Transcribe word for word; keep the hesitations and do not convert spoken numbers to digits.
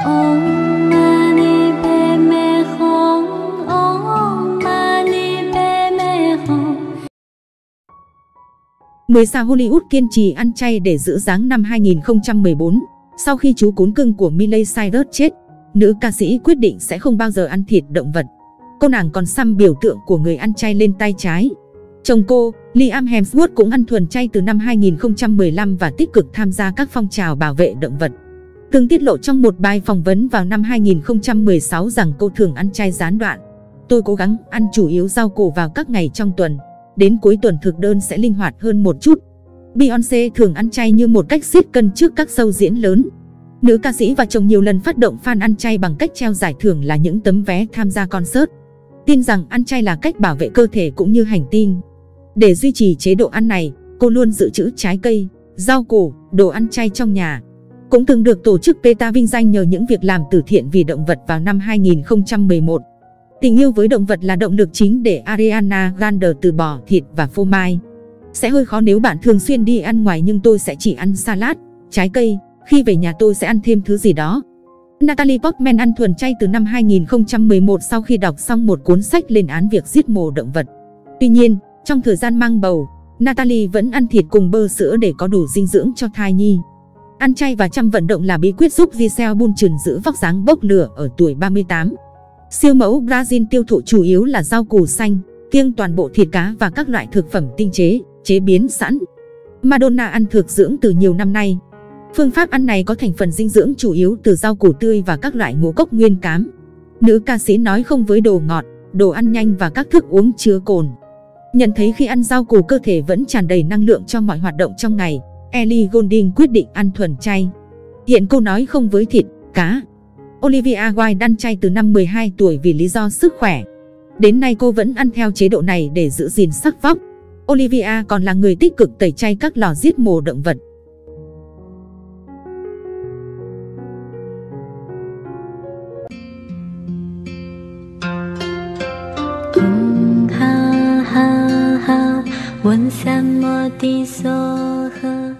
Om Mani Padme Hum, Om Mani Padme Hum. mười sao Hollywood kiên trì ăn chay để giữ dáng năm hai nghìn không trăm mười bốn. Sau khi chú cún cưng của Miley Cyrus chết, nữ ca sĩ quyết định sẽ không bao giờ ăn thịt động vật. Cô nàng còn xăm biểu tượng của người ăn chay lên tay trái. Chồng cô, Liam Hemsworth cũng ăn thuần chay từ năm hai nghìn không trăm mười lăm và tích cực tham gia các phong trào bảo vệ động vật. Từng tiết lộ trong một bài phỏng vấn vào năm hai nghìn không trăm mười sáu rằng cô thường ăn chay gián đoạn. Tôi cố gắng ăn chủ yếu rau củ vào các ngày trong tuần. Đến cuối tuần thực đơn sẽ linh hoạt hơn một chút. Beyoncé thường ăn chay như một cách siết cân trước các show diễn lớn. Nữ ca sĩ và chồng nhiều lần phát động fan ăn chay bằng cách treo giải thưởng là những tấm vé tham gia concert. Tin rằng ăn chay là cách bảo vệ cơ thể cũng như hành tinh. Để duy trì chế độ ăn này, cô luôn dự trữ trái cây, rau củ, đồ ăn chay trong nhà. Cũng từng được tổ chức PETA vinh danh nhờ những việc làm từ thiện vì động vật vào năm hai nghìn không trăm mười một. Tình yêu với động vật là động lực chính để Ariana Grande từ bỏ thịt và phô mai. Sẽ hơi khó nếu bạn thường xuyên đi ăn ngoài, nhưng tôi sẽ chỉ ăn salad, trái cây. Khi về nhà tôi sẽ ăn thêm thứ gì đó. Natalie Portman ăn thuần chay từ năm hai nghìn không trăm mười một sau khi đọc xong một cuốn sách lên án việc giết mổ động vật. Tuy nhiên, trong thời gian mang bầu, Natalie vẫn ăn thịt cùng bơ sữa để có đủ dinh dưỡng cho thai nhi. Ăn chay và chăm vận động là bí quyết giúp Gisele Bündchen giữ vóc dáng bốc lửa ở tuổi ba mươi tám. Siêu mẫu Brazil tiêu thụ chủ yếu là rau củ xanh, kiêng toàn bộ thịt cá và các loại thực phẩm tinh chế, chế biến sẵn. Madonna ăn thực dưỡng từ nhiều năm nay. Phương pháp ăn này có thành phần dinh dưỡng chủ yếu từ rau củ tươi và các loại ngũ cốc nguyên cám. Nữ ca sĩ nói không với đồ ngọt, đồ ăn nhanh và các thức uống chứa cồn. Nhận thấy khi ăn rau củ cơ thể vẫn tràn đầy năng lượng cho mọi hoạt động trong ngày, Ellie Goulding quyết định ăn thuần chay. Hiện cô nói không với thịt, cá. Olivia Wilde ăn chay từ năm mười hai tuổi vì lý do sức khỏe. Đến nay cô vẫn ăn theo chế độ này để giữ gìn sắc vóc. Olivia còn là người tích cực tẩy chay các lò giết mổ động vật. Um ha ha ha, 问三摩地梭诃。